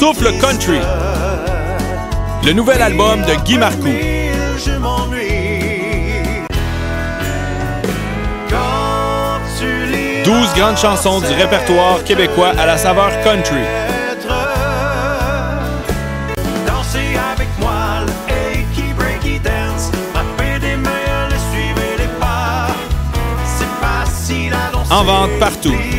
Souffle Country, le nouvel album de Guy Marcoux. 12 grandes chansons du répertoire québécois à la saveur country. En vente partout.